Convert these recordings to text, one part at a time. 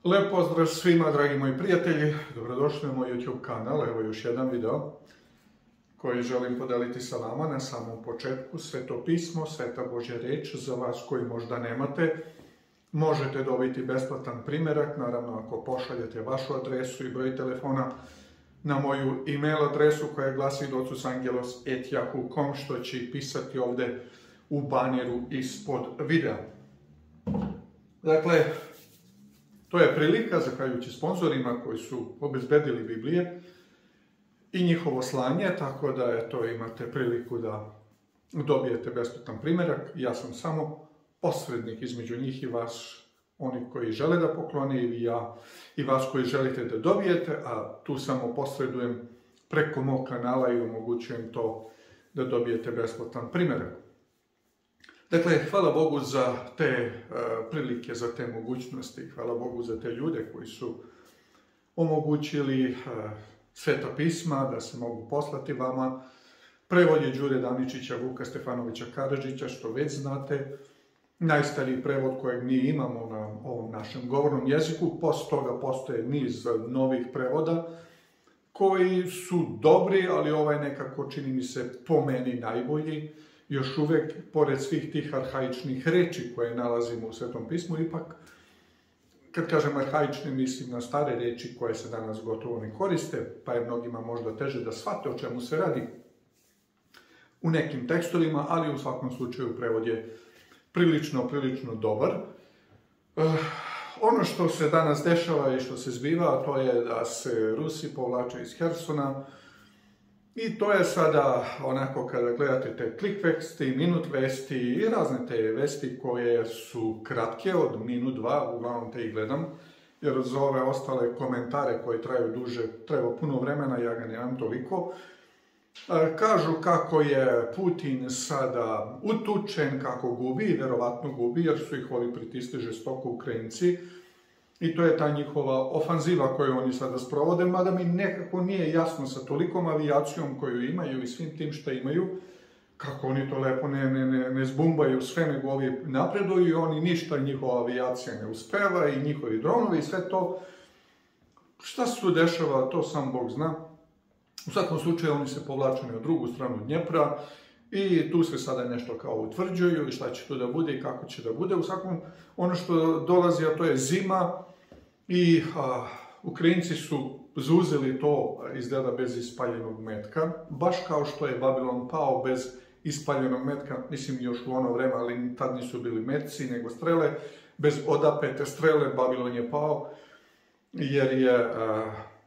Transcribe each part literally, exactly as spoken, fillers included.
Lijep pozdrav svima, dragi moji prijatelji, dobrodošli na moj YouTube kanal. Evo još jedan video koji želim podeliti sa vama na samom početku. Sveto pismo, Sveta Božja reč, za vas koji možda nemate, možete dobiti besplatan primjerak, naravno ako pošaljete vašu adresu i broj telefona na moju e-mail adresu koja glasi docusangelos at yahoo dot com, što će pisati ovdje u baneru ispod videa. Dakle, to je prilika, zahvaljujući sponzorima koji su obezbedili Biblije i njihovo slanje, tako da eto, imate priliku da dobijete besplatan primjerak. Ja sam samo posrednik između njih i vas, oni koji žele da poklone, i ja i vas koji želite da dobijete, a tu samo posredujem preko mog kanala i omogućujem to da dobijete besplatan primjerak. Dakle, hvala Bogu za te uh, prilike, za te mogućnosti, hvala Bogu za te ljude koji su omogućili uh, Sveta pisma da se mogu poslati vama. Prevod je Đure Daničića, Vuka Stefanovića Karadžića, što već znate, najstariji prevod kojeg mi imamo na ovom našem govornom jeziku. Poslije toga postoje niz novih prevoda koji su dobri, ali ovaj nekako čini mi se po meni najbolji. Još uvek, pored svih tih arhaičnih reči koje nalazimo u Svetom pismu, ipak, kad kažem arhaične, mislim na stare reči koje se danas gotovo ne koriste, pa je mnogima možda teže da shvate o čemu se radi u nekim tekstovima, ali u svakom slučaju prevod je prilično, prilično dobar. Uh, ono što se danas dešava i što se zbiva, to je da se Rusi povlače iz Hersona. I to je sada onako kada gledate te klik vesti, minut vesti i razne te vesti koje su kratke od minut, dva, uglavnom te i gledam, jer za ove ostale komentare koje traju duže treba puno vremena, ja ga nemam toliko. Kažu kako je Putin sada utučen, kako gubi, verovatno gubi, jer su ih ovi pritisli žestoko Ukrajinci. I to je ta njihova ofanziva koju oni sada sprovode, mada mi nekako nije jasno sa tolikom avijacijom koju imaju i svim tim što imaju, kako oni to lepo ne, ne, ne, ne zbumbaju sve, nego ovi napreduju i oni ništa, njihova avijacija ne uspeva i njihovi dronovi i sve to. Šta se tu dešava, to sam Bog zna. U svakom slučaju oni se povlače na drugu stranu Dnjepra i tu se sada nešto kao utvrđuju i šta će to da bude i kako će da bude. U svakom, ono što dolazi, a to je zima i a, Ukrajinci su zauzeli to izgleda bez ispaljenog metka, baš kao što je Babilon pao bez ispaljenog metka, mislim još u ono vreme, ali tad nisu bili metci nego strele, bez odapete strele Babilon je pao, jer je, a,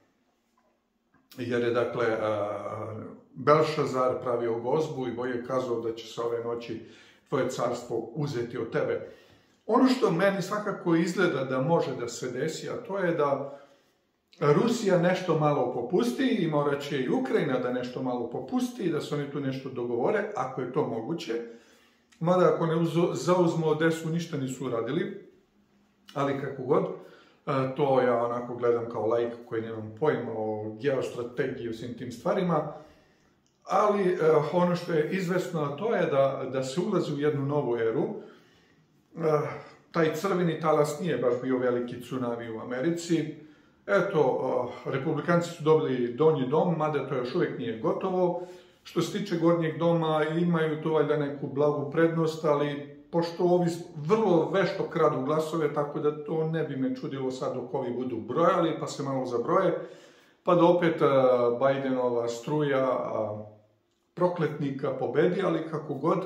jer je dakle, a, Belšazar pravio gozbu i Bog je kazao da će se ove noći tvoje carstvo uzeti od tebe. Ono što meni svakako izgleda da može da se desi, a to je da Rusija nešto malo popusti i morat će i Ukrajina da nešto malo popusti i da se oni tu nešto dogovore, ako je to moguće. Mada ako ne zauzmu Odesu, ništa nisu uradili, ali kako god, to ja onako gledam kao laik koji nemam pojma o geostrategiji i svim tim stvarima. Ali eh, ono što je izvesno, to je da, da se ulazi u jednu novu eru. Eh, taj crveni talas nije baš bio veliki tsunami u Americi. Eto, eh, republikanci su dobili donji dom, mada to još uvijek nije gotovo. Što se tiče gornjeg doma, imaju tu valjda neku blagu prednost, ali pošto ovi vrlo vešto kradu glasove, tako da to ne bi me čudilo sad dok ovi budu brojali, pa se malo zabroje, pa da opet eh, Bidenova struja a, prokletnika pobedi, ali kako god,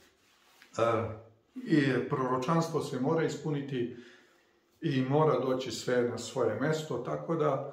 uh, i proročanstvo se mora ispuniti i mora doći sve na svoje mesto, tako da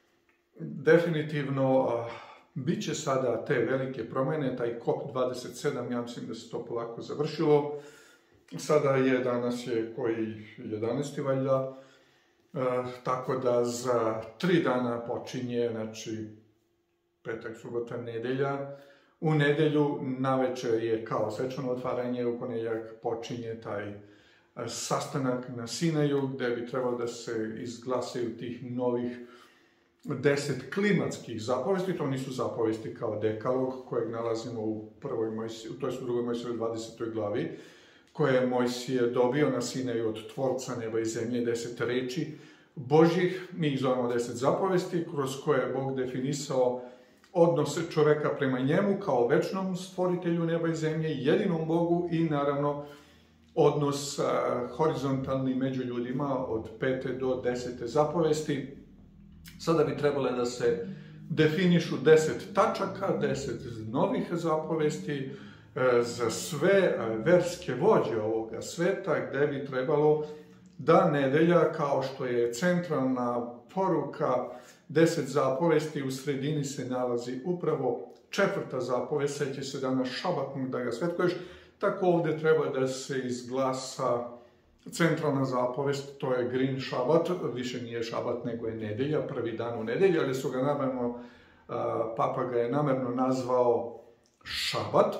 definitivno uh, bit će sada te velike promjene, taj kop dvadeset sedam, ja mislim da se to polako završilo, sada je, danas je koji jedanaesti valjda, uh, tako da za tri dana počinje, znači petak, subota, nedelja. U nedelju navečer je kao svečano otvaranje, u ponedjeljak počinje taj sastanak na Sinaju, gdje bi trebalo da se izglasaju tih novih deset klimatskih zapovesti. To nisu zapovesti kao dekalog kojeg nalazimo u prvoj Mojsije, to je u drugoj Mojsijevoj dvadesetoj glavi, koje je Mojsije dobio na Sinaju od Tvorca neba i zemlje, deset reči Božjih, mi ih zovemo deset zapovesti, kroz koje je Bog definisao odnose čoveka prema njemu kao večnom stvoritelju neba i zemlje, jedinom Bogu i naravno odnos uh, horizontalni među ljudima od pete do desete zapovesti. Sada bi trebale da se definišu deset tačaka, deset novih zapovesti uh, za sve uh, verske vođe ovoga sveta, gde bi trebalo da nedelja, kao što je centralna poruka deset zapovesti, u sredini se nalazi upravo četvrta zapovest, seća se danas šabatnog da ga svetkuješ, tako ovdje treba da se izglasa centralna zapovest, to je green šabat, više nije šabat nego je nedelja, prvi dan u nedelji, ali su ga namerno, Papa ga je namerno nazvao šabat.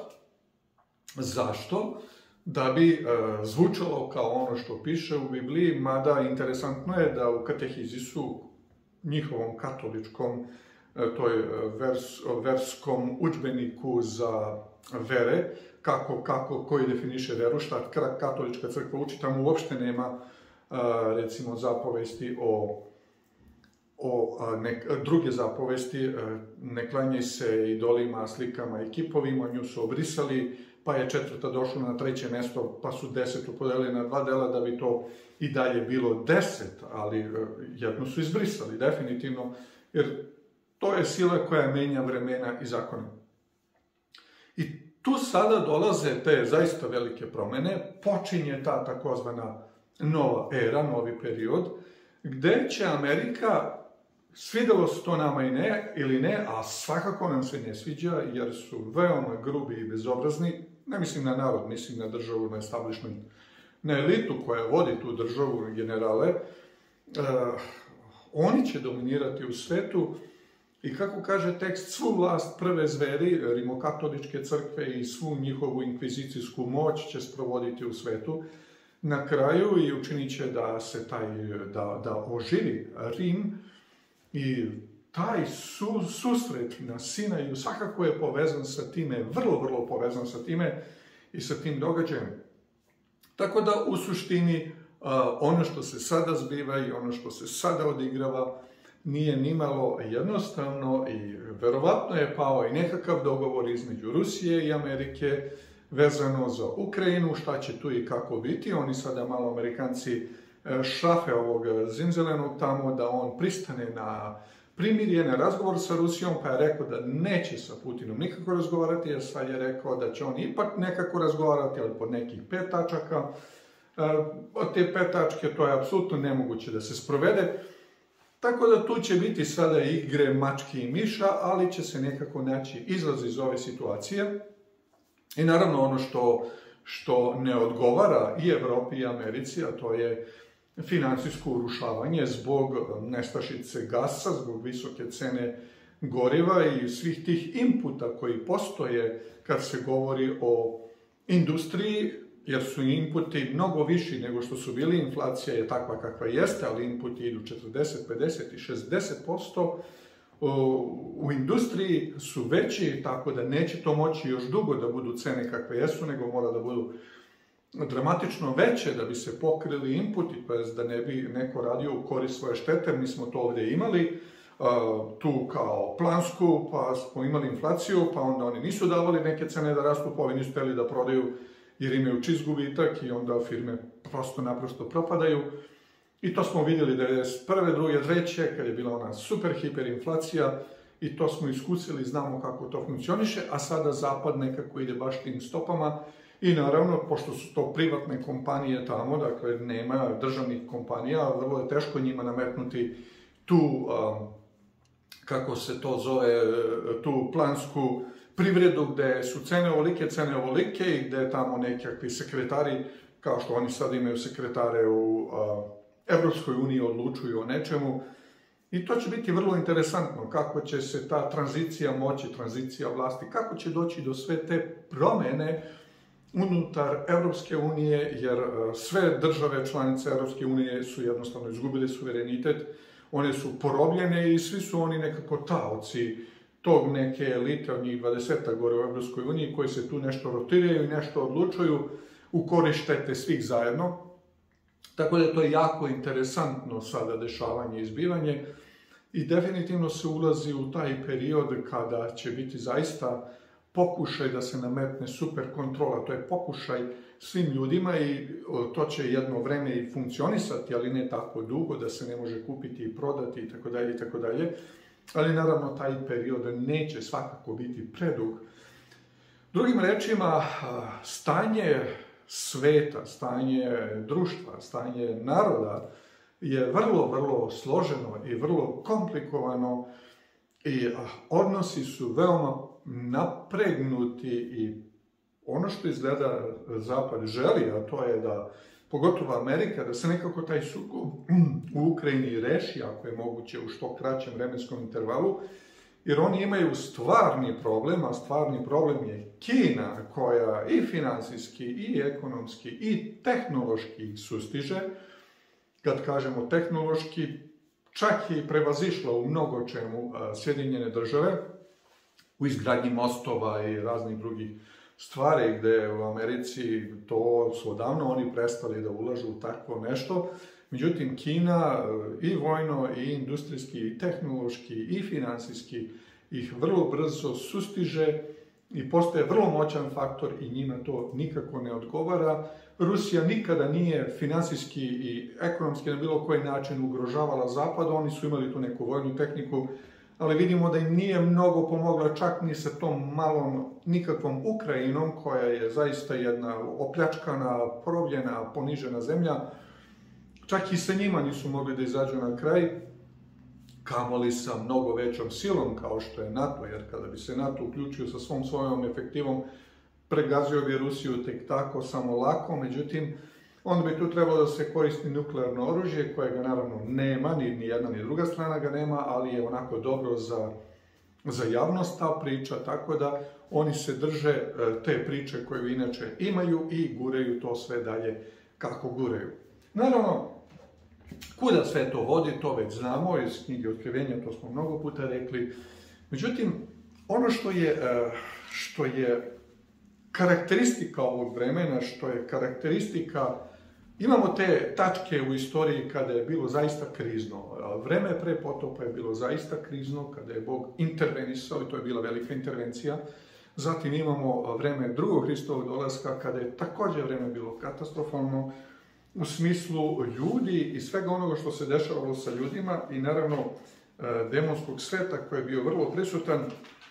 Zašto? Da bi zvučalo kao ono što piše u Bibliji, mada interesantno je da u katehizisu, njihovom katoličkom, toj vers, verskom udžbeniku za vere, kako, kako, koji definiše veru, šta katolička crkva uči, tamo uopšte nema, recimo, zapovesti o, o ne, druge zapovesti, ne klanjaj se idolima, slikama i kipovima, nju su obrisali, pa je četvrta došla na treće mesto, pa su desetu podelili na dva dela da bi to i dalje bilo deset, ali jednu su izbrisali, definitivno, jer to je sila koja menja vremena i zakone. I tu sada dolaze te zaista velike promene, počinje ta takozvana nova era, novi period, gde će Amerika, svidelo se to nama i ne, ili ne, a svakako nam se ne sviđa, jer su veoma grubi i bezobrazni, ne mislim na narod, mislim na državu, na establishment, na elitu koja vodi tu državu, generale, uh, oni će dominirati u svetu i, kako kaže tekst, svu vlast prve zveri, rimokatoličke crkve i svu njihovu inkvizicijsku moć će sprovoditi u svetu. Na kraju i učinit će da se taj, da, da oživi Rim i taj su, susret na Sinaju svakako je povezan sa time, vrlo, vrlo povezan sa time i sa tim događajem. Tako da, u suštini, ono što se sada zbiva i ono što se sada odigrava nije nimalo jednostavno i verovatno je pao i nekakav dogovor između Rusije i Amerike vezano za Ukrajinu, šta će tu i kako biti. Oni sada malo, Amerikanci, šrafe ovog Zimzelenog tamo da on pristane na primirje, na razgovor sa Rusijom, pa je rekao da neće sa Putinom nikako razgovarati, jer sad je rekao da će on ipak nekako razgovarati, ali pod nekih pet tačaka. Od te pet tačke to je apsolutno nemoguće da se sprovede. Tako da tu će biti sada igre mački i miša, ali će se nekako naći izlaz iz ove situacije. I naravno ono što, što ne odgovara i Evropi i Americi, a to je finansijsko urušavanje zbog nestašice gasa, zbog visoke cene goriva i svih tih inputa koji postoje kad se govori o industriji, jer su inputi mnogo viši nego što su bili. Inflacija je takva kakva jeste, ali inputi idu četrdeset, pedeset i šezdeset posto. U industriji su veći, tako da neće to moći još dugo da budu cene kakve jesu, nego mora da budu dramatično veće da bi se pokrili inputi, to da ne bi neko radio u korist svoje štete. Mi smo to ovdje imali, tu kao plansku, pa smo imali inflaciju, pa onda oni nisu davali neke cene da rastu, pa ovi nisu hteli da prodaju jer imaju čist gubitak i onda firme prosto naprosto propadaju. I to smo vidjeli devedeset prve, druge, treće, kad je bila ona super hiperinflacija i to smo iskusili, znamo kako to funkcioniše, a sada Zapad nekako ide baš tim stopama i naravno, pošto su to privatne kompanije tamo, dakle nema državnih kompanija, vrlo je teško njima nametnuti tu, kako se to zove, tu plansku privredu gde su cene ovolike, cene ovolike i gde tamo nekakvi sekretari, kao što oni sad imaju sekretare u Evropskoj uniji, odlučuju o nečemu. I to će biti vrlo interesantno, kako će se ta tranzicija moći, tranzicija vlasti, kako će doći do sve te promene unutar Evropske unije, jer sve države članice Evropske unije su jednostavno izgubili suverenitet, one su porobljene i svi su oni nekako taoci tog neke elite od njih dvadesetak gore u Evropskoj uniji koji se tu nešto rotiraju i nešto odlučuju u korist štete svih zajedno. Tako da je to jako interesantno sada dešavanje i izbivanje i definitivno se ulazi u taj period kada će biti zaista pokušaj da se nametne super kontrola. To je pokušaj svim ljudima i to će jedno vreme i funkcionisati, ali ne tako dugo da se ne može kupiti i prodati itd. itd. Ali naravno taj period neće svakako biti predug. Drugim rečima, stanje sveta, stanje društva, stanje naroda je vrlo, vrlo složeno i vrlo komplikovano i odnosi su veoma napregnuti i ono što izgleda Zapad želi, a to je da, pogotovo Amerika, da se nekako taj sukob u Ukrajini reši, ako je moguće, u što kraćem vremenskom intervalu, jer oni imaju stvarni problem, a stvarni problem je Kina, koja i finansijski, i ekonomski, i tehnološki sustiže. Kad kažemo tehnološki, čak je i prevazišla u mnogo čemu Sjedinjene države, u izgradnji mostova i raznih drugih stvari, gde u Americi to su odavno oni prestali da ulažu u takvo nešto. Međutim, Kina i vojno, i industrijski, i tehnološki, i finansijski ih vrlo brzo sustiže i postaje vrlo moćan faktor i njima to nikako ne odgovara. Rusija nikada nije finansijski i ekonomski na bilo koji način ugrožavala Zapad, oni su imali tu neku vojnu tehniku, ali vidimo da im nije mnogo pomogla čak ni sa tom malom nikakvom Ukrajinom, koja je zaista jedna opljačkana, provljena, ponižena zemlja. Čak i sa njima nisu mogli da izađu na kraj, kamoli sa mnogo većom silom kao što je NATO, jer kada bi se NATO uključio sa svom svojom efektivom, pregazio bi Rusiju tek tako, samo lako. Međutim, onda bi tu trebalo da se koristi nuklearno oružje, kojega naravno nema, ni, ni jedna ni druga strana ga nema, ali je onako dobro za, za javnost ta priča, tako da oni se drže te priče koje inače imaju i guraju to sve dalje kako guraju. Naravno, kuda sve to vodi, to već znamo iz knjige Otkrivenja, to smo mnogo puta rekli. Međutim, ono što je, što je karakteristika ovog vremena, što je karakteristika, imamo te tačke u istoriji kada je bilo zaista krizno. Vreme pre potopa je bilo zaista krizno, kada je Bog intervenisao i to je bila velika intervencija. Zatim imamo vreme drugog Hristovog dolaska, kada je također vreme bilo katastrofalno u smislu ljudi i svega onoga što se dešavalo sa ljudima i naravno demonskog sveta koji je bio vrlo prisutan.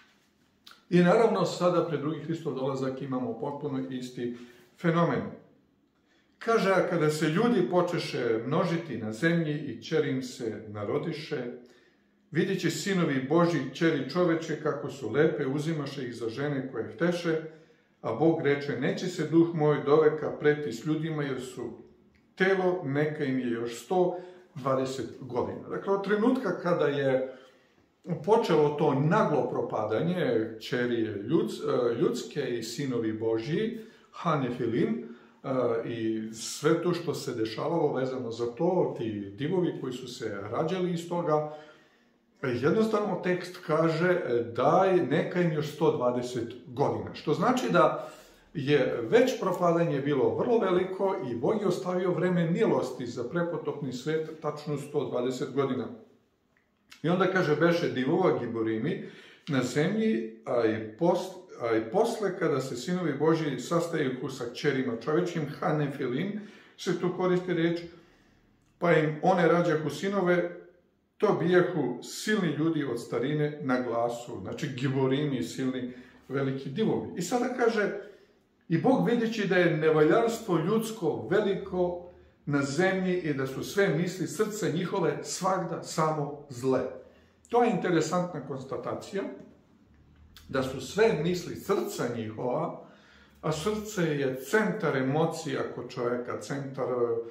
I naravno sada pred drugi Hristov dolazak imamo potpuno isti fenomen. Kaže, a kada se ljudi počeše množiti na zemlji i ćeri im se narodiše, vidjet će sinovi Božji ćeri čoveče kako su lepe, uzimaše ih za žene koje hteše, a Bog reče, neće se duh moj doveka preti s ljudima jer su telo, neka im je još sto dvadeset godina. Dakle, od trenutka kada je počelo to naglo propadanje, ćeri ljudske i sinovi Božji, Hanefilim, i sve to što se dešavalo vezano za to, ti divovi koji su se rađali iz toga, jednostavno tekst kaže daj neka im još sto dvadeset godina. Što znači da je već propadanje bilo vrlo veliko i Bog je ostavio vreme milosti za prepotopni svet, tačno sto dvadeset godina. I onda kaže, beše divova Giborimi na zemlji, a i, post, a i posle kada se sinovi Božji sastaju sa kćerima čovečim, Hanefilim, se tu koristi reč, pa im one rađahu sinove, to bijahu silni ljudi od starine na glasu, znači Giborimi, silni veliki divovi. I sada kaže, i Bog vidjeći da je nevaljarstvo ljudsko veliko na zemlji i da su sve misli srca njihove svagda samo zle. To je interesantna konstatacija, da su sve misli srca njihova, a srce je centar emocija kod čovjeka, centar,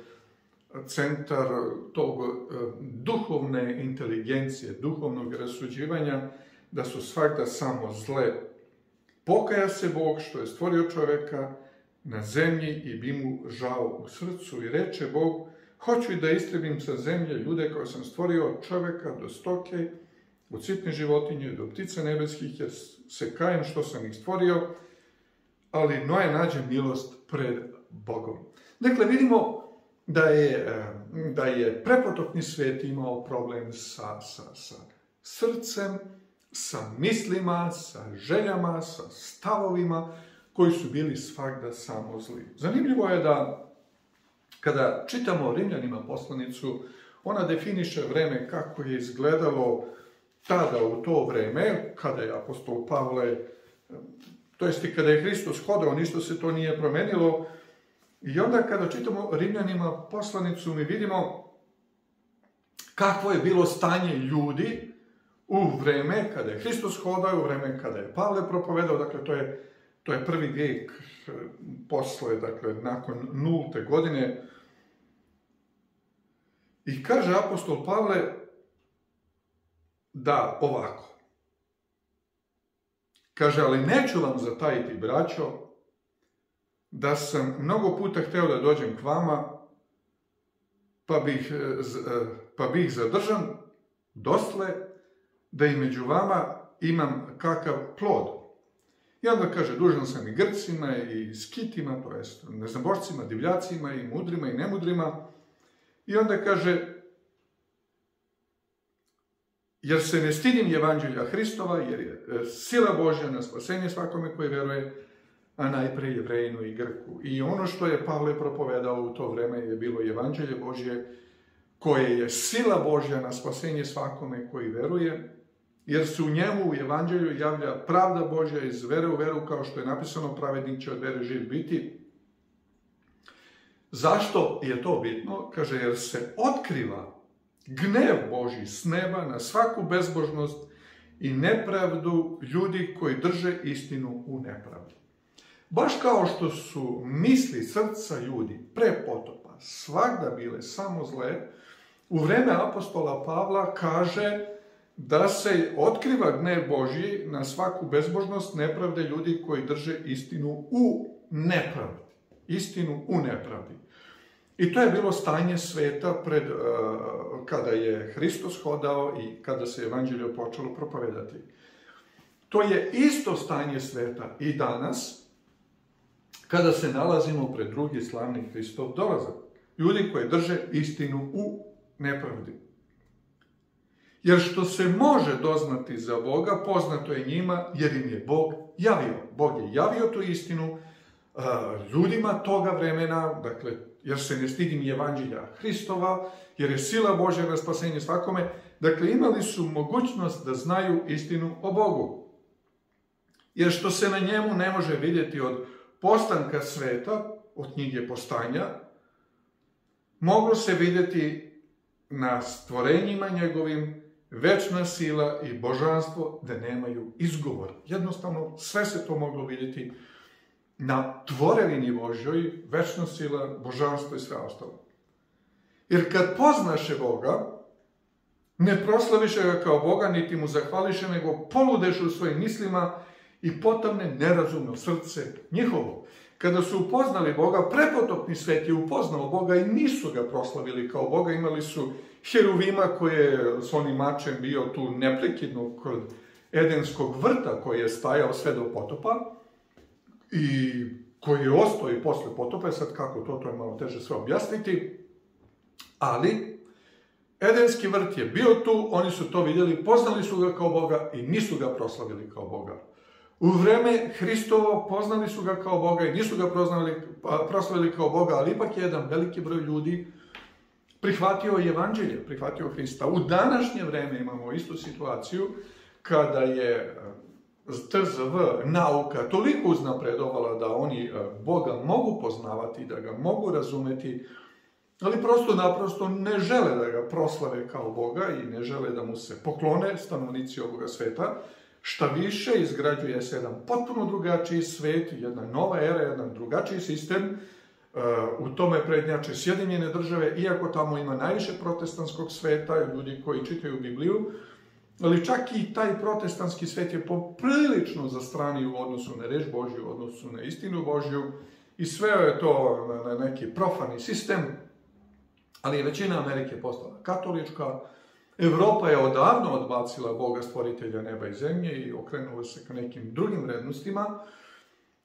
centar tog duhovne inteligencije, duhovnog rasuđivanja, da su svagda samo zle. Pokaja se Bog što je stvorio čovjeka na zemlji i bi mu žao u srcu i reče Bog, hoću i da istrebim sa zemlje ljude koje sam stvorio od čovjeka do stoke, od sitne životinje do ptica nebeskih, jer se kajem što sam ih stvorio, ali Noe nađe milost pred Bogom. Dakle, vidimo da je, da je prepotopni svet imao problem sa, sa, sa srcem, sa mislima, sa željama, sa stavovima koji su bili svagda samo zli. Zanimljivo je da kada čitamo Rimljanima poslanicu, ona definiše vreme kako je izgledalo tada u to vreme, kada je apostol Pavle, to jest i kada je Hristos hodao, ništa se to nije promenilo. I onda kada čitamo Rimljanima poslanicu, mi vidimo kakvo je bilo stanje ljudi u vreme kada je Hristos hodao, u vreme kada je Pavle propovedao, dakle to je, to je prvi vijek posle, dakle nakon nulte godine. I kaže apostol Pavle da ovako. Kaže, ali neću vam zatajiti, braćo, da sam mnogo puta hteo da dođem k vama, pa bih, pa bih zadržan dosle da i među vama imam kakav plod. I onda kaže, dužan sam i Grcima i Skitima, to jest neznabošcima, divljacima i mudrima i nemudrima. I onda kaže, jer se ne stidim evanđelja Hristova, jer je sila Božja na spasenje svakome koji veruje, a najpre Jevrejinu i Grku. I ono što je Pavle propovedao u to vreme je bilo evanđelje Božje, koje je sila Božja na spasenje svakome koji veruje, jer se u njemu u evanđelju javlja pravda Božja iz vere u veru, kao što je napisano, pravednik će od vere živ biti. Zašto je to bitno? Kaže, jer se otkriva gnev Božji s neba na svaku bezbožnost i nepravdu ljudi koji drže istinu u nepravdi. Baš kao što su misli srca ljudi pre potopa svagda bile samo zle, u vreme apostola Pavla kaže da se otkriva gnev Božji na svaku bezbožnost, nepravde ljudi koji drže istinu u nepravdi. Istinu u nepravdi. I to je bilo stanje sveta pred, uh, kada je Hristos hodao i kada se evanđelje počelo propovedati. To je isto stanje sveta i danas, kada se nalazimo pred drugi slavni Hristov dolazak. Ljudi koji drže istinu u nepravdi. Jer što se može doznati za Boga, poznato je njima, jer im je Bog javio. Bog je javio tu istinu uh, ljudima toga vremena, dakle, jer se ne stidim evanđelja Hristova, jer je sila Božja na spasenje svakome. Dakle, imali su mogućnost da znaju istinu o Bogu. Jer što se na njemu ne može vidjeti od postanka sveta, od knjige Postanja, moglo se vidjeti na stvorenjima njegovim večna sila i božanstvo da nemaju izgovor. Jednostavno, sve se to moglo vidjeti na tvorevini Božjoj, večna sila, božanstvo i sve ostalo. Jer kad poznaše Boga, ne proslaviše ga kao Boga, niti mu zahvališe, nego poludeš u svojim mislima i potamne nerazumno srce njihovo. Kada su upoznali Boga, prepotopni svet je upoznao Boga i nisu ga proslavili kao Boga. Imali su Heruvima koji je s onim mačem bio tu neprekidno kod Edenskog vrta koji je stajao sve do potopa i koji je ostao i posle potopa. Sad kako to, to je malo teže sve objasniti. Ali Edenski vrt je bio tu, oni su to vidjeli, poznali su ga kao Boga i nisu ga proslavili kao Boga. U vreme Hristovo poznali su ga kao Boga i nisu ga proslavili kao Boga, ali ipak je jedan veliki broj ljudi prihvatio evanđelje, prihvatio Hrista. U današnje vreme imamo istu situaciju kada je T Z V nauka toliko uznapredovala da oni Boga mogu poznavati, da ga mogu razumeti, ali prosto naprosto ne žele da ga proslave kao Boga i ne žele da mu se poklone stanovnici ovoga sveta. Šta više, izgrađuje se jedan potpuno drugačiji svet, jedna nova era, jedan drugačiji sistem. U tome prednjače Sjedinjene države, iako tamo ima najviše protestantskog sveta, ljudi koji čitaju Bibliju, ali čak i taj protestantski svet je poprilično zastranio u odnosu na reč Božju, u odnosu na istinu Božju i sve je to na neki profani sistem, ali je većina Amerike postala katolička. Evropa je odavno odbacila Boga stvoritelja neba i zemlje i okrenula se ka nekim drugim vrednostima.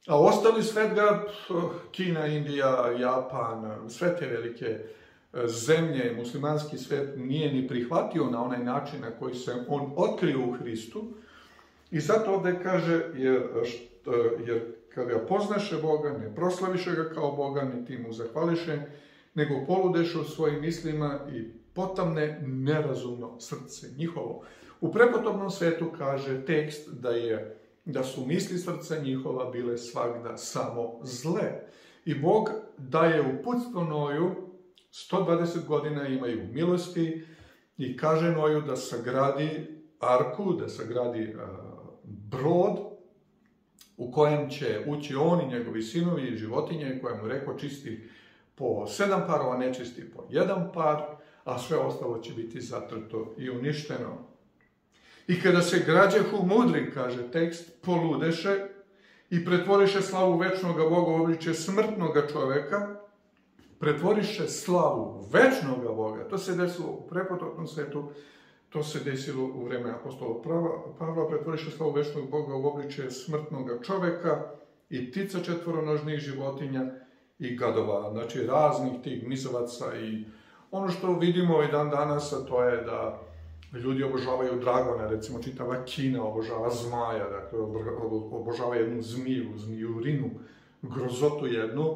A ostali svet ga, Kina, Indija, Japan, sve te velike zemlje, muslimanski svet nije ni prihvatio na onaj način na koji se on otkrio u Hristu. I zato ovdje kaže, jer, jer kad ga poznaše Boga, ne proslaviše ga kao Boga, niti mu zahvališe, nego poludeše u svojim mislima i potamne nerazumno srce njihovo. U prepotopnom svetu kaže tekst da je da su misli srca njihova bile svagda samo zle. I Bog daje uputstvo Noju, sto dvadeset godina imaju milosti i kaže Noju da sagradi arku, da sagradi uh, brod u kojem će ući on i njegovi sinovi i životinje koje mu rekao čisti po sedam parova, nečisti po jedan par, a sve ostalo će biti zatrto i uništeno. I kada se građehu mudri, kaže tekst, poludeše i pretvoriše slavu večnoga Boga u obličje smrtnoga čoveka, pretvoriše slavu večnoga Boga. To se desilo u prepotopnom svetu, to se desilo u vreme apostola Pavla, pretvoriše slavu večnog Boga u obličje smrtnoga čoveka i ptica četvoronožnih životinja i gadova, znači raznih tih mizovaca. I ono što vidimo i dan danas, a to je da ljudi obožavaju dragona, recimo čitava Kina obožava zmaja, dakle obožava jednu zmiju, zmijurinu, grozotu jednu.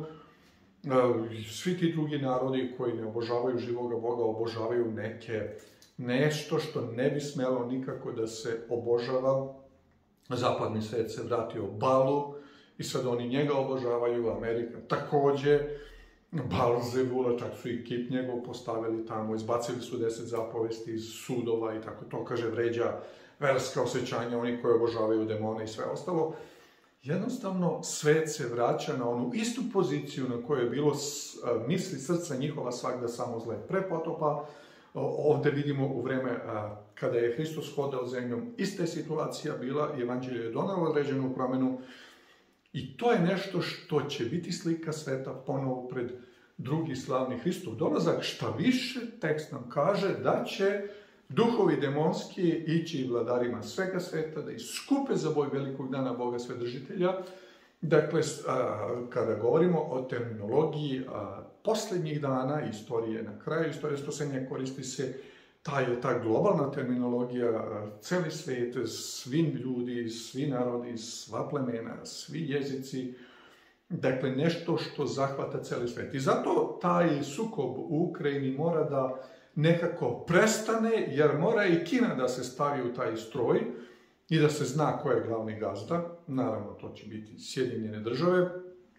Svi ti drugi narodi koji ne obožavaju živoga Boga obožavaju neke, nešto što ne bi smelo nikako da se obožava. Zapadni svet se vratio Balu i sad oni njega obožavaju, Amerika takođe. Balzevula, čak su i kip njegov postavili tamo, izbacili su deset zapovesti iz sudova i tako to, kaže, vređa verska osjećanja, oni koji obožavaju demone i sve ostalo. Jednostavno, svet se vraća na onu istu poziciju na kojoj je bilo misli srca njihova svagda samo zle. Pre potopa, ovde vidimo u vreme kada je Hristos hodao zemljom, ista je situacija bila i evanđelje je donelo određenu promenu. I to je nešto što će biti slika sveta ponovo pred drugi slavni Hristov dolazak. Šta više, tekst nam kaže da će duhovi demonski ići vladarima svega sveta, da iskupe za boj velikog dana Boga Svedržitelja. Dakle, kada govorimo o terminologiji posljednjih dana, istorije na kraju, istorije spasenja, koristi se ta je ta globalna terminologija, celi svet, svi ljudi, svi narodi, sva plemena, svi jezici, dakle nešto što zahvata celi svet. I zato taj sukob u Ukrajini mora da nekako prestane, jer mora i Kina da se stavi u taj stroj i da se zna ko je glavni gazda. Naravno, to će biti Sjedinjene države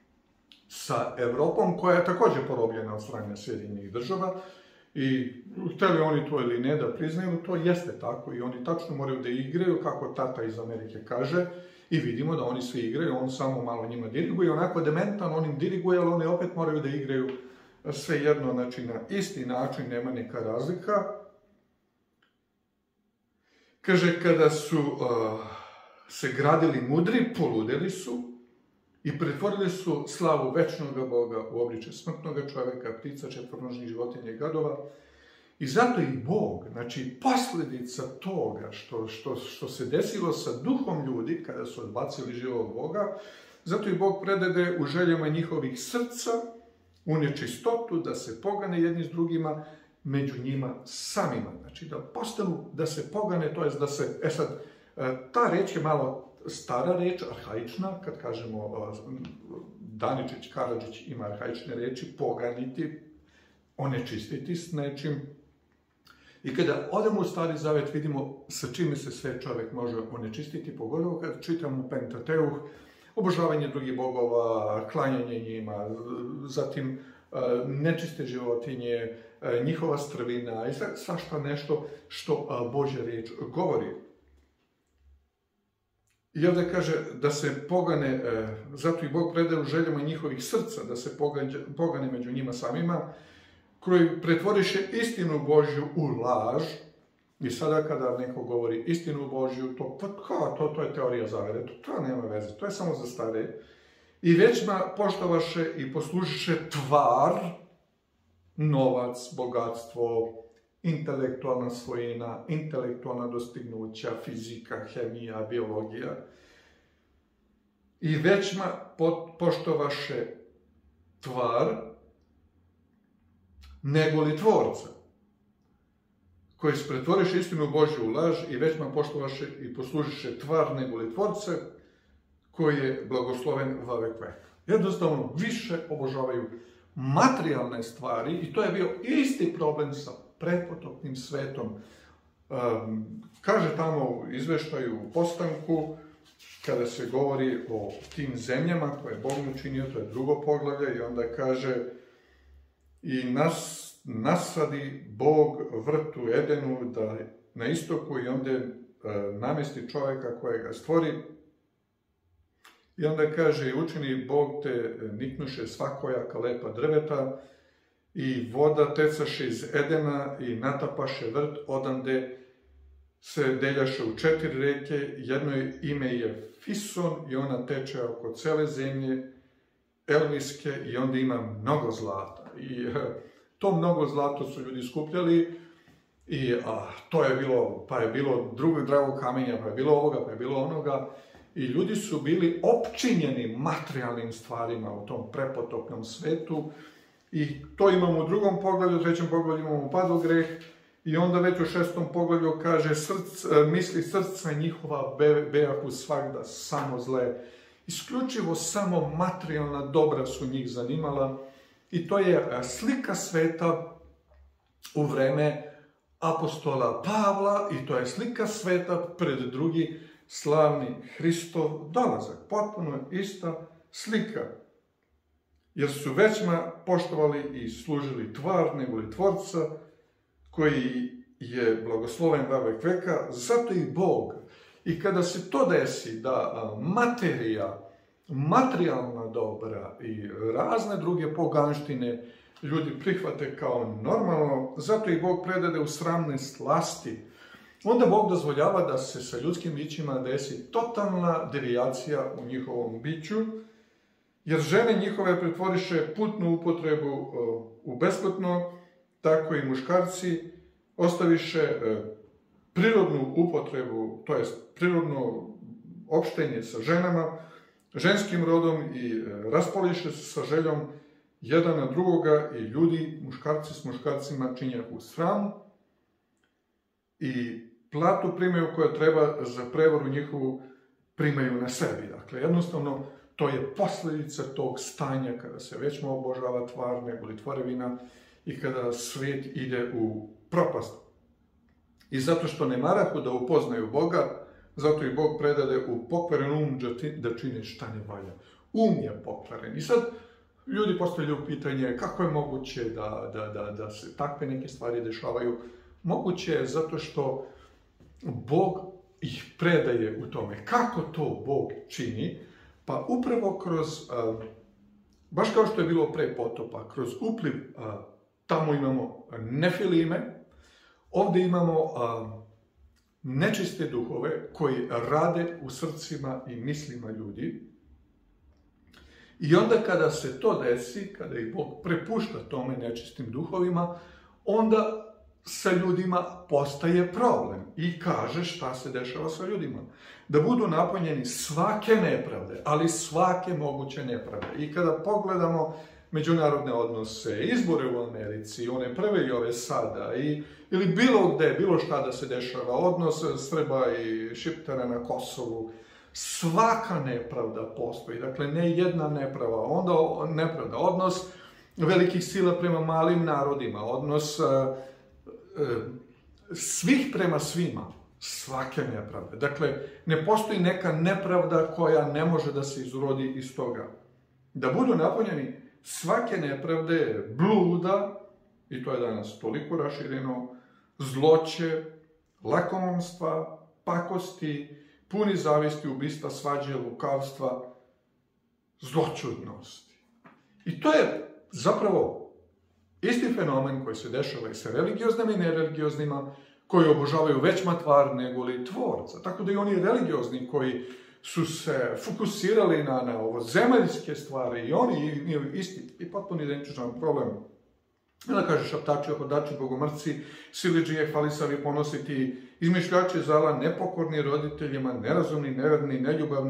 sa Evropom, koja je također porobljena od strane Sjedinjenih država. I hteli oni to ili ne da priznaju, to jeste tako i oni tačno moraju da igraju kako tata iz Amerike kaže i vidimo da oni svi igraju, on samo malo njima diriguje, onako dementan, on im diriguje, ali oni opet moraju da igraju sve jedno, znači na isti način, nema neka razlika. Kaže, kada su uh, se gradili mudri, poludeli su i pretvorili su slavu večnog Boga u obličje smrtnog čovjeka, ptica, četvoronožnih životinja i gadova. I zato i Bog, znači posljedica toga što, što, što se desilo sa duhom ljudi kada su odbacili živog Boga, zato i Bog predade u željama njihovih srca u nečistotu da se pogane jedni s drugima među njima samima. Znači da postanu, da se pogane, to jest da se, e sad, ta reč je malo stara reč, arhaična, kad kažemo Daničić, Karadžić ima arhaične reči, poganiti, onečistiti s nečim. I kada odemo u Stari Zavet vidimo sa čime se sve čovjek može onečistiti, pogotovo kad čitamo Pentateuh, obožavanje drugih bogova, klanjanje njima, zatim nečiste životinje, njihova strvina i svašta nešto što Božja riječ govori. I ovdje kaže da se pogane, zato i Bog predaje u željama njihovih srca, da se pogane među njima samima, koji pretvoriše istinu Božju u laž. I sada kada neko govori istinu Božju, to, kao, to, to je teorija zavere, to, to nema veze, to je samo za stare. I većma poštovaše i poslužiše tvar, novac, bogatstvo, intelektualna svojina, intelektualna dostignuća, fizika, hemija, biologija. i većma poštovaše tvar nego li tvorca, koji se pretvoriše istinu Božju u laž i većma poštovaše i poslužiše tvar nego li tvorca, koji je blagosloven vavek veka. Jednostavno više obožavaju materijalne stvari i to je bio isti problem sa pretpotopnim svetom. Um, kaže tamo u izveštaju u Postanku, kada se govori o tim zemljama koje je Bog učinio, to je drugo poglavlje, i onda kaže i nas nasadi Bog vrt u Edenu da na istoku i onda e, namesti čovjeka kojega stvori. I onda kaže, učini Bog te niknuše svakojaka lepa drveta i voda tecaše iz Edena i natapaše vrt, odande se deljaše u četiri reke, jedno ime je Fison i ona teče oko cele zemlje Elviske i onda ima mnogo zlata. I to mnogo zlato su ljudi skupljali i a, to je bilo, pa je bilo drugog dragog kamenja, pa je bilo ovoga, pa je bilo onoga. I ljudi su bili opčinjeni materijalnim stvarima u tom prepotopnom svetu. I to imamo u drugom poglavlju, u trećem poglavlju imamo padogreh. I onda već u šestom poglavlju kaže, src, misli srca njihova be, bejahu svagda samo zle. Isključivo samo materijalna dobra su njih zanimala. I to je slika sveta u vreme apostola Pavla i to je slika sveta pred drugi slavni Hristov dolazak. Potpuno ista slika. Jer su većma poštovali i služili tvar nego li tvorca, koji je blagosloven vavek veka, zato i Bog. I kada se to desi da materija, materijalna dobra i razne druge poganštine ljudi prihvate kao normalno, zato i Bog predade u sramne slasti, onda Bog dozvoljava da se sa ljudskim bićima desi totalna devijacija u njihovom biću, jer žene njihove pretvoriše putnu upotrebu u besplatno, tako i muškarci ostaviše prirodnu upotrebu, to jest prirodno opštenje sa ženama, ženskim rodom i raspoliše se sa željom jedan na drugoga i ljudi, muškarci s muškarcima činjahu sram i platu primaju koja treba za prevaru njihovu primaju na sebi. Dakle, jednostavno, to je posljedica tog stanja kada se već obožava tvar nego li tvorevina i kada svijet ide u propast. I zato što ne marahu da upoznaju Boga, zato i Bog predade u pokvaren um da čine šta ne valja. Um je pokvaren. I sad ljudi postavljaju pitanje kako je moguće da, da, da, da se takve neke stvari dešavaju. Moguće je zato što Bog ih predaje u tome. Kako to Bog čini? Pa upravo kroz, baš kao što je bilo pre potopa, kroz upliv, tamo imamo nefilime, ovdje imamo nečiste duhove koji rade u srcima i mislima ljudi. I onda kada se to desi, kada ih Bog prepušta tome nečistim duhovima, onda sa ljudima postaje problem i kaže šta se dešava sa ljudima. Da budu napunjeni svake nepravde, ali svake moguće nepravde. I kada pogledamo međunarodne odnose, izbore u Americi, one prve i ove sada, i, ili bilo gde, bilo šta da se dešava, odnos Srba i Šiptara na Kosovu, svaka nepravda postoji. Dakle, ne jedna neprava, onda nepravda, odnos velikih sila prema malim narodima, odnos svih prema svima, svake nepravde. Dakle, ne postoji neka nepravda koja ne može da se izrodi iz toga. Da budu napunjeni svake nepravde, bluda, i to je danas toliko rašireno, zloće, lakomomstva, pakosti, puni zavisti, ubistva, svađe, lukavstva, zloćudnosti. I to je zapravo isti fenomen koji se dešava i sa religioznim i nereligioznim, koji obožavaju većma tvar nego li tvorca. Tako da i oni religiozni koji su se fokusirali na, na ovo zemaljske stvari i oni imaju isti i potpuno identičan problem. Da kaže šaptači, ohodači, bogomrci, siledžije, hvalisavi, ponositi, izmišljači zala, nepokorni roditeljima, nerazumni, neverni, neljubavni,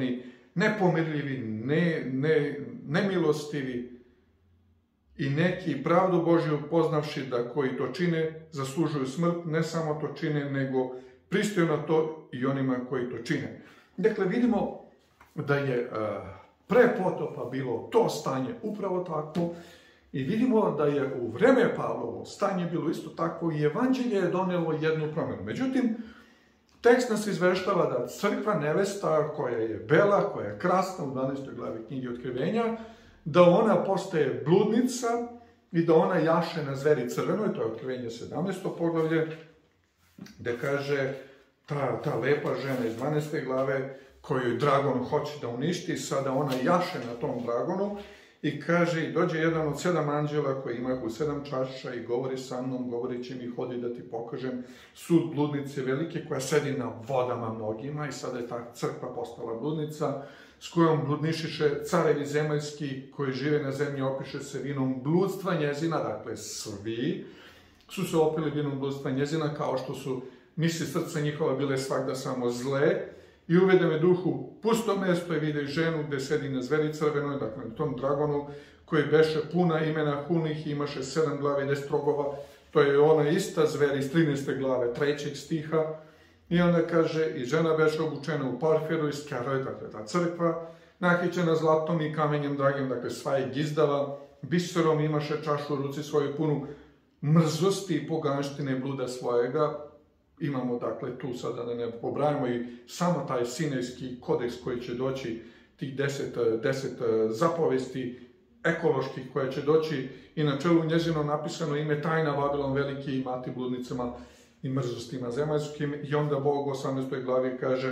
nepomirljivi, ne, ne, nemilostivi i neki pravdu Božju poznavši da koji to čine zaslužuju smrt, ne samo to čine, nego pristaju na to i onima koji to čine. Dakle, vidimo da je pre potopa bilo to stanje upravo takvo i vidimo da je u vreme Pavlovo stanje bilo isto takvo i evanđelje je donelo jednu promjenu. Međutim, tekst nas izveštava da crkva nevesta koja je bela, koja je krasna u dvanaestoj glavi knjige Otkrivenja, da ona postaje bludnica i da ona jaše na zveri crvenoj, to je Otkrivenje sedamnaesto poglavlje, gde kaže ta, ta lepa žena iz dvanaeste glave koju dragon hoće da uništi, sada ona jaše na tom dragonu i kaže, i dođe jedan od sedam anđela koji ima u sedam čaša i govori sa mnom, govoreći mi, hodi da ti pokažem sud bludnice velike koja sedi na vodama mnogima i sada je ta crkva postala bludnica s kojom bludnišiše carevi zemaljski koji žive na zemlji, opiše se vinom bludstva njezina, dakle svi su se opili vinom bludstva njezina kao što su misli srca njihova bile svakda samo zle. I uvede me duh u pusto mesto i vide ženu gde sedi na zveri crvenoj, dakle na tom dragonu, koji beše puna imena hunih i imaše sedam glava i deset rogova. To je ona ista zver iz trinaeste glave, trećeg stiha. I onda kaže, i žena beše obučena u parferu i skaroj, dakle ta crkva, nahićena zlatom i kamenjem dragim, dakle sva je gizdava, biserom imaše čašu u ruci svoju punu mrzosti i poganštine bluda svojega. Imamo, dakle, tu sada da ne pobrajamo i samo taj sinajski kodeks koji će doći, tih deset, deset zapovesti ekoloških koje će doći i na čelu njezino napisano ime tajna Vabilon veliki i mati bludnicama i mrzostima zemaljskim. I onda Bog u osamnaestoj glavi kaže,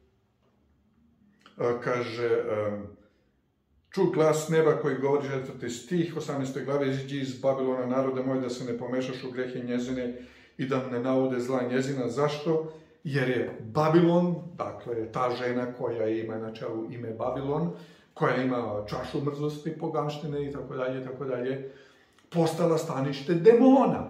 kaže, ču glas neba koji govori četvrti stih, osamnaestoj glavi, iziđi iz Babilona narode moj da se ne pomešaš u grehe njezine i da ne navode zla njezina. Zašto? Jer je Babilon, dakle ta žena koja ima na čelu ime Babilon, koja ima čašu mrzosti, poganštine i tako dalje, i tako dalje, postala stanište demona.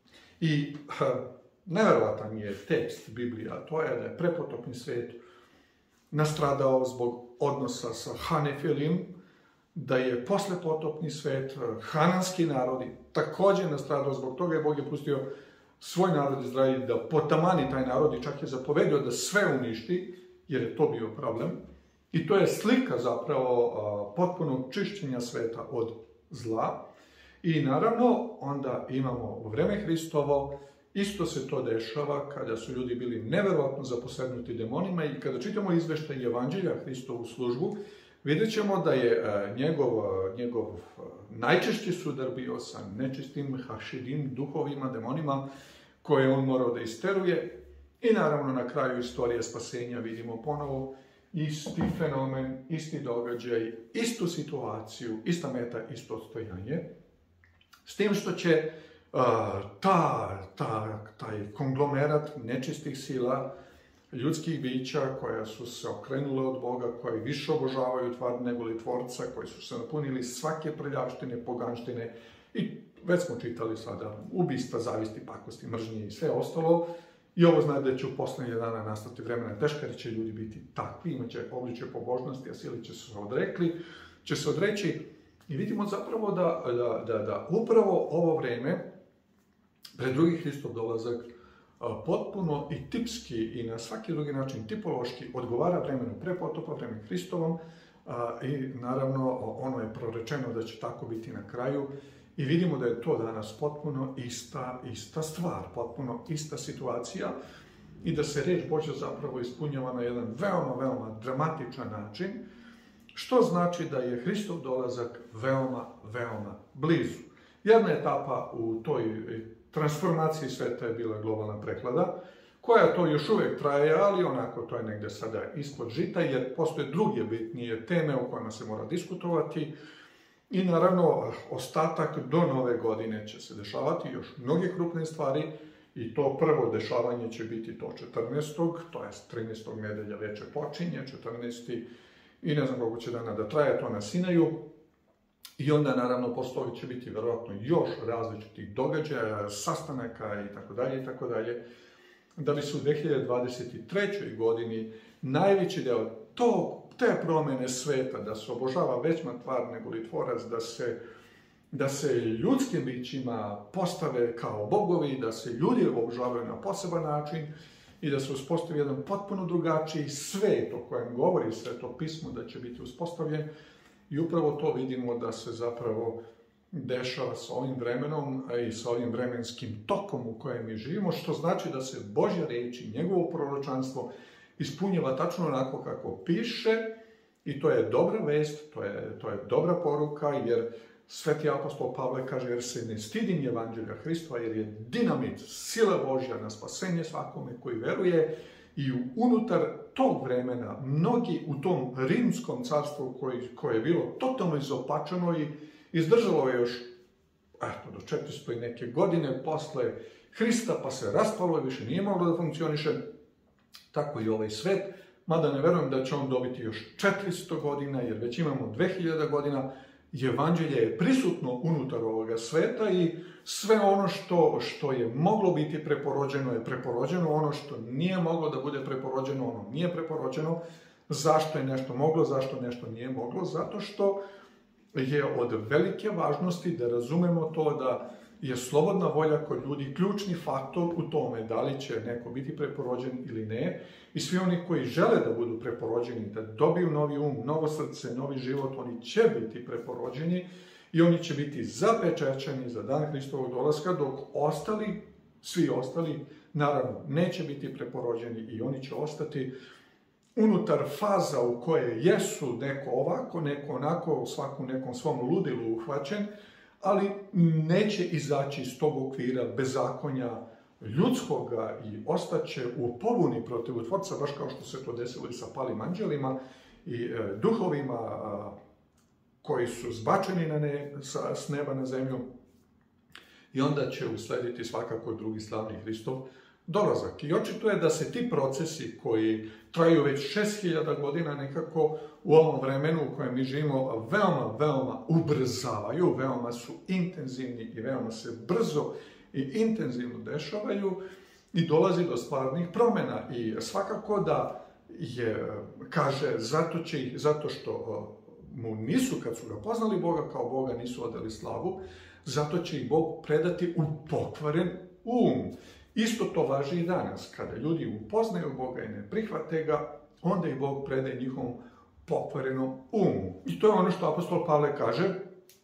I ha, neverovatan je tekst Biblija, to je da je prepotopni svet nastradao zbog odnosa sa Hanefilim, da je poslepotopni svet, hananski narodi, također nastradao zbog toga i Bog je pustio svoj narod Izrael da potamani taj narod i čak je zapovedio da sve uništi, jer je to bio problem. I to je slika zapravo a, potpunog čišćenja sveta od zla. I naravno, onda imamo u vreme Hristovo, isto se to dešava kada su ljudi bili neverovatno zaposednuti demonima i kada čitamo izveštaj Evanđelja Hristovu službu, vidjet ćemo da je a, njegov, a, njegov a, najčešći sudar bio sa nečistim hašidim, duhovima, demonima, koje on morao da isteruje. I naravno na kraju istorije spasenja vidimo ponovo isti fenomen, isti događaj, istu situaciju, ista meta, isto odstojanje. S tim što će uh, ta, ta, taj konglomerat nečistih sila, ljudskih bića koja su se okrenule od Boga, koji više obožavaju tvar nego li tvorca, koji su se napunili svake prljavštine, poganštine i već smo čitali sada ubistva, zavisti, pakosti, mržnje i sve ostalo. I ovo zna da će u poslednje dana nastati vremena teška, jer će ljudi biti takvi, imaće obličje pobožnosti, a sili će se odrekli, će se odreći. I vidimo zapravo da, da, da, da upravo ovo vreme, pred drugi Hristov dolazak, potpuno i tipski i na svaki drugi način tipološki odgovara vremenu pre potopa, vremenu Hristovom. I naravno ono je prorečeno da će tako biti na kraju. I vidimo da je to danas potpuno ista, ista stvar, potpuno ista situacija i da se reč Božja zapravo ispunjava na jedan veoma, veoma dramatičan način, što znači da je Hristov dolazak veoma, veoma blizu. Jedna etapa u toj transformaciji sveta je bila globalna prehlada, koja to još uvijek traje, ali onako to je negde sada ispod žita, jer postoje druge bitnije teme o kojima se mora diskutovati. I naravno, ostatak do nove godine će se dešavati još mnoge krupne stvari i to prvo dešavanje će biti to četrnaestog, to je trinaestog nedelja veče počinje, četrnaesti i ne znam koliko će dana da traje to na Sinaju. I onda naravno posle toga će biti verovatno još različitih događaja, sastanaka i tako dalje i tako dalje. da bi se u dve hiljade dvadeset trećoj. godini najveći deo tog, te promjene sveta, da se obožava većma tvar nego li tvorac, da se, da se ljudskim bićima postave kao bogovi, da se ljudi obožavaju na poseban način i da se uspostavi jedan potpuno drugačiji svet o kojem govori Sveto pismo da će biti uspostavljen. I upravo to vidimo da se zapravo dešava sa ovim vremenom i sa ovim vremenskim tokom u kojem mi živimo, što znači da se Božja reč i njegovo proročanstvo ispunjava tačno onako kako piše, i to je dobra vest, to je, to je dobra poruka, jer Sveti apostol Pavle kaže, jer se ne stidim evanđelja Hristova, jer je dinamit, sila Božja na spasenje svakome koji veruje. I unutar tog vremena mnogi u tom rimskom carstvu koji, koje je bilo totalno izopačeno i izdržalo je još eto, do četiristo i neke godine posle Hrista, pa se raspalo i više nije moglo da funkcioniše, tako i ovaj svet, mada ne verujem da će on dobiti još četiristo godina, jer već imamo dve hiljade godina, evanđelje je prisutno unutar ovoga sveta i sve ono što, što je moglo biti preporođeno je preporođeno, ono što nije moglo da bude preporođeno, ono nije preporođeno. Zašto je nešto moglo, zašto nešto nije moglo? Zato što je od velike važnosti da razumemo to da je slobodna volja kod ljudi ključni faktor u tome da li će neko biti preporođen ili ne. I svi oni koji žele da budu preporođeni, da dobiju novi um, novo srce, novi život, oni će biti preporođeni i oni će biti zapečaćeni za dan Hristovog dolaska, dok ostali, svi ostali, naravno, neće biti preporođeni i oni će ostati unutar faza u koje jesu neko ovako, neko onako, u svakom nekom svom ludilu uhvaćen, ali neće izaći iz tog okvira bezakonja ljudskoga i ostaće u pobuni protiv Tvorca, baš kao što se to desilo i sa palim anđelima i e, duhovima a, koji su zbačeni na ne, sa, s neba na zemlju. I onda će uslediti svakako drugi slavni Hristov dolazak. I očito je da se ti procesi koji traju već šest hiljada godina nekako u ovom vremenu u kojem mi živimo veoma, veoma ubrzavaju, veoma su intenzivni i veoma se brzo i intenzivno dešavaju i dolazi do stvarnih promjena. I svakako da je, kaže, zato, će, zato što mu nisu, kad su ga poznali Boga kao Boga, nisu odali slavu, zato će ih Bog predati u pokvaren um. Isto to važi i danas. Kada ljudi upoznaju Boga i ne prihvate ga, onda i Bog predaje njihovom pokvarenom umu. I to je ono što apostol Pavle kaže,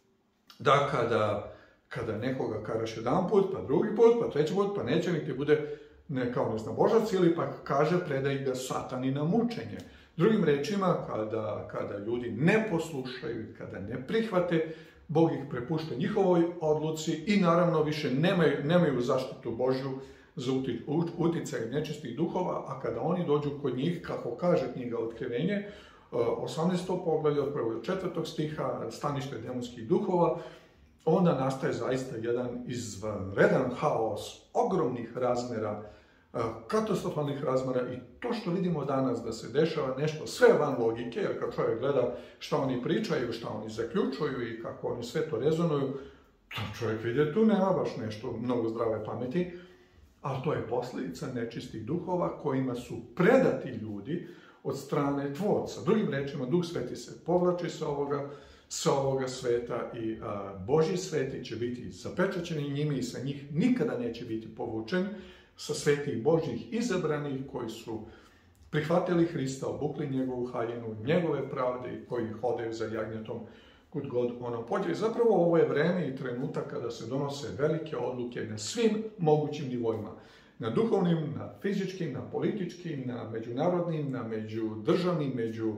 da kada, kada nekoga karaš jedan put, pa drugi put, pa treći put, pa neće niti bude ne kao ne znam Božac, ili pa kaže predaj ga satani na mučenje. Drugim rečima, kada, kada ljudi ne poslušaju, kada ne prihvate, Bog ih prepušta njihovoj odluci i naravno više nemaju, nemaju zaštitu Božju za uticaj nečistih duhova, a kada oni dođu kod njih, kako kaže knjiga Otkrivenje, osamnaesto poglavlje od prvog do četvrtog stiha, stanište demonskih duhova, onda nastaje zaista jedan izvanredan haos ogromnih razmera, katastrofalnih razmera, i to što vidimo danas da se dešava nešto sve van logike, jer kad čovjek gleda šta oni pričaju, šta oni zaključuju i kako oni sve to rezonuju, to čovjek vidi, tu nema baš nešto mnogo zdrave pameti, ali to je posljedica nečistih duhova kojima su predati ljudi od strane Tvorca. Drugim rečima, Duh Sveti se povlači sa ovoga, sa ovoga sveta i a, Božji sveti će biti zapečaćeni njimi i sa njih nikada neće biti povučen, sa svetih Božjih izabranih koji su prihvatili Hrista, obukli njegovu haljinu, njegove pravde i koji hodaju za jagnjetom kud god ono pođe. I zapravo ovo je vreme i trenutak kada se donose velike odluke na svim mogućim nivoima. Na duhovnim, na fizičkim, na političkim, na međunarodnim, na međudržavnim, među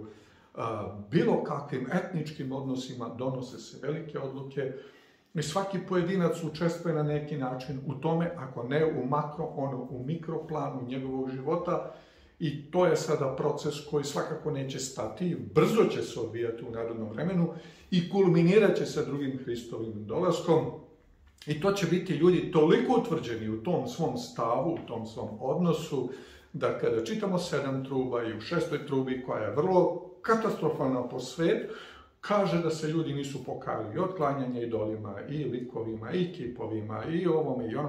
a, bilo kakvim etničkim odnosima donose se velike odluke. I svaki pojedinac učestvuje na neki način u tome, ako ne u makro, ono u mikroplanu njegovog života. I to je sada proces koji svakako neće stati, brzo će se odvijati u narodnom vremenu i kulminirat će sa drugim Hristovim dolaskom. I to će biti ljudi toliko utvrđeni u tom svom stavu, u tom svom odnosu, da kada čitamo sedam truba i u šestoj trubi, koja je vrlo katastrofalna po svet, kaže da se ljudi nisu pokajali i od klanjanja idolima, i likovima, i kipovima, i ovome i ono.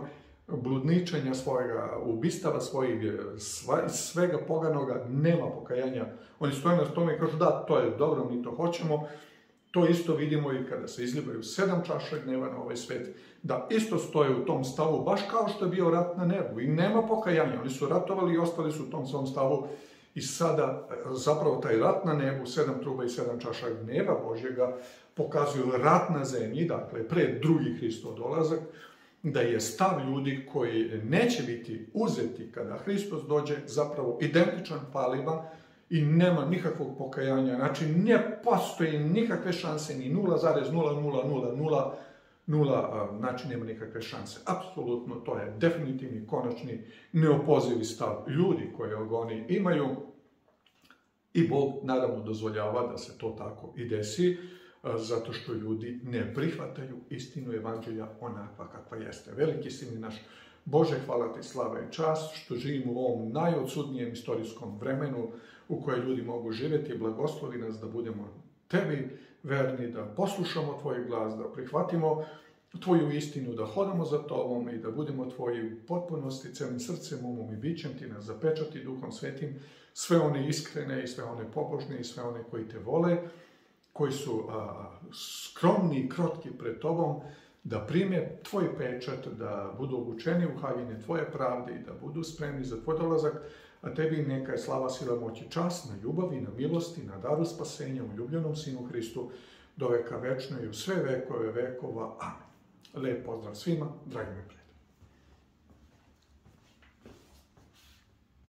bludničenja svojega, ubistava svojih, svega poganoga, nema pokajanja. Oni stoje na tome i kažu da, to je dobro, mi to hoćemo. To isto vidimo i kada se izljevaju sedam čaša gneva na ovaj svet, da isto stoje u tom stavu, baš kao što je bio rat na nebu. I nema pokajanja, oni su ratovali i ostali su u tom svom stavu. I sada, zapravo, taj rat na nebu, sedam truba i sedam čaša gneva Božjega, pokazuju rat na zemlji, dakle, pred drugi Hristov dolazak, da je stav ljudi koji neće biti uzeti kada Hristos dođe zapravo identičan palima i nema nikakvog pokajanja. Znači, ne postoji nikakve šanse, ni nula zarez nula nula nula nula nula, znači nema nikakve šanse. Apsolutno, to je definitivni, konačni, neopozivi stav ljudi koje oni imaju i Bog naravno dozvoljava da se to tako i desi, zato što ljudi ne prihvataju istinu evanđelja onakva kakva jeste. Veliki si mi naš Bože, hvala ti, slava i čast, što živimo u ovom najodsudnijem istorijskom vremenu u kojem ljudi mogu živjeti. Blagoslovi nas da budemo tebi verni, da poslušamo tvoj glas, da prihvatimo tvoju istinu, da hodamo za tobom i da budemo tvoji u potpunosti, celim srcem, umom i bićem ti nas zapečati Duhom Svetim, sve one iskrene i sve one pobožne i sve one koji te vole, koji su a, skromni i krotki pred tobom, da prime tvoj pečat, da budu obučeni u haljine tvoje pravde i da budu spremni za tvoj dolazak, a tebi neka je slava, sila, moć i čast na ljubavi, na milosti, na daru spasenja u ljubljenom Sinu Hristu, do veka večno i u sve vekove vekova. Amen. Lep pozdrav svima, dragi mi prijatelji.